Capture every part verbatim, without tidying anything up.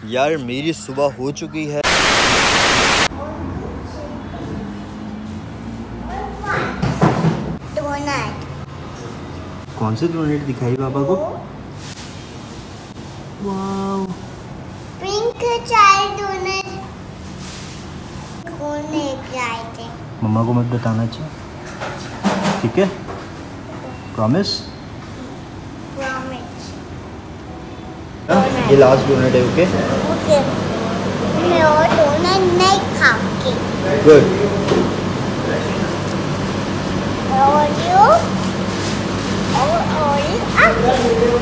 यार मेरी सुबह हो चुकी है। डोनट। कौन से डोनट दिखाई पापा को? वाव, पिंक चाय डोनट कौन लेके आए थे? मम्मा को मत बताना, अच्छा ठीक है? प्रॉमिस? प्रॉमिस। ये लास्ट डोनट है, ओके? ओके। मैं और डोनट नहीं खाऊंगी। गुड। ओरियो और ओरियो।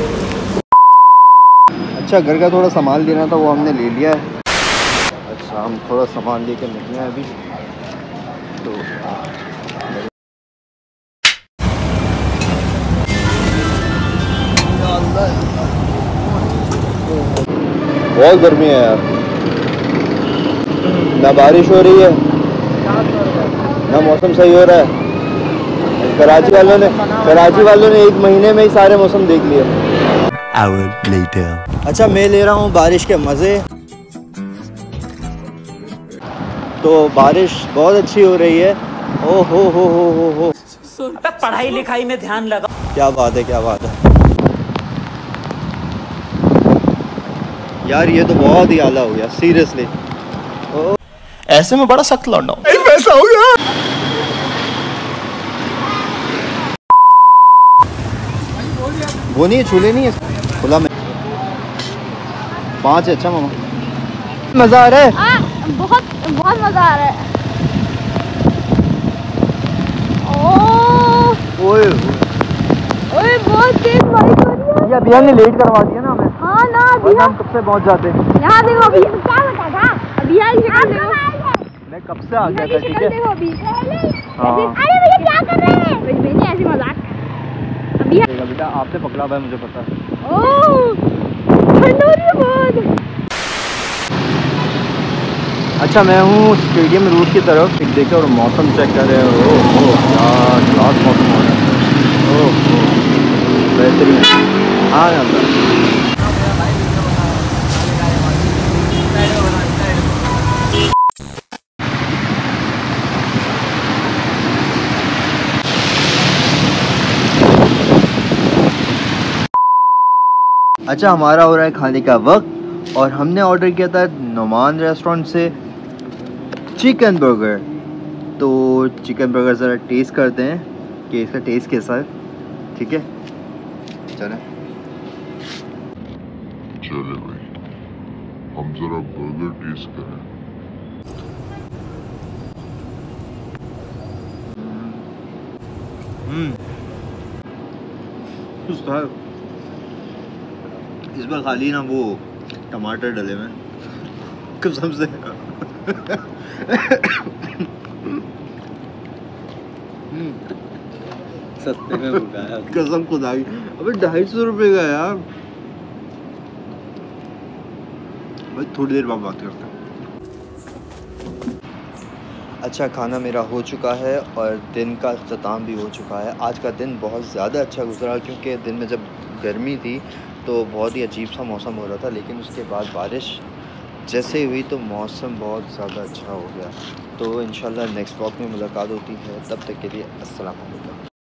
अच्छा, घर का थोड़ा सामान लेना था, वो हमने ले लिया है। अच्छा, हम थोड़ा सामान लेकर निकले हैं अभी तो। बहुत गर्मी है यार, ना बारिश हो रही है ना मौसम सही हो रहा है। कराची वालों ने कराची वालों ने एक महीने में ही सारे मौसम देख लिए। Hour later. अच्छा, मैं ले रहा हूँ बारिश के मज़े। तो बारिश बहुत अच्छी हो रही है। ओ हो हो हो हो हो। पढ़ाई लिखाई में ध्यान लगा। क्या बात है, क्या बात है यार, ये तो बहुत ही आला हो गया सीरियसली। ऐसे में बड़ा सख्त लौंडा हूं। ऐसा हो गया। वो नहीं है, छूले नहीं है, खुला में पाँच है। अच्छा मामा, मजा आ रहा है। आ, बहुत बहुत मजा आ रहा है। ओह ओए ओए बहुत तेज बारिश हो रही है। ये अभी हमने लेट करवा दिया ना हमें। हाँ ना, अभी वरना हम कब से पहुंच जाते। यहाँ देखो अभी क्या बता था। अभी यहाँ की शक्ल देखो। मैं कब से आ गया था, ठीक शक्ल है? देखो अभी। हाँ। अरे भैया क्या कर रहे हैं? मैंने ऐसी मजाक। अभी देखा बेटा, आपने पकड़ा हुआ है, मुझे पता है। ओह ठंड हो रही है बहुत। अच्छा, मैं हूँ स्टेडियम रूट की तरफ, एक देखे और मौसम चेक कर रहे हो। ओह यार, क्लास मौसम हो रहा है। ओह बेहतरीन। हाँ अंदर। अच्छा, हमारा हो रहा है खाने का वक्त और हमने ऑर्डर किया था नुमान रेस्टोरेंट से चिकन बर्गर। तो चिकन बर्गर ज़रा टेस्ट करते हैं कि इसका टेस्ट कैसा है, ठीक है? चलें चले भाई, हम जरा बर्गर टेस्ट करें। हम्म इस बार खाली ना वो टमाटर डले हुए कसम से। सस्ते में मंगाया कसम खुदा की। अबे ढाई सौ रुपये का यार। भाई थोड़ी देर बाद बात करते हैं। अच्छा, खाना मेरा हो चुका है और दिन का अख्ताम भी हो चुका है। आज का दिन बहुत ज़्यादा अच्छा गुजरा क्योंकि दिन में जब गर्मी थी तो बहुत ही अजीब सा मौसम हो रहा था, लेकिन उसके बाद बारिश जैसे हुई तो मौसम बहुत ज़्यादा अच्छा हो गया। तो इंशाल्लाह नेक्स्ट व्लॉग में मुलाकात होती है, तब तक के लिए अस्सलाम वालेकुम।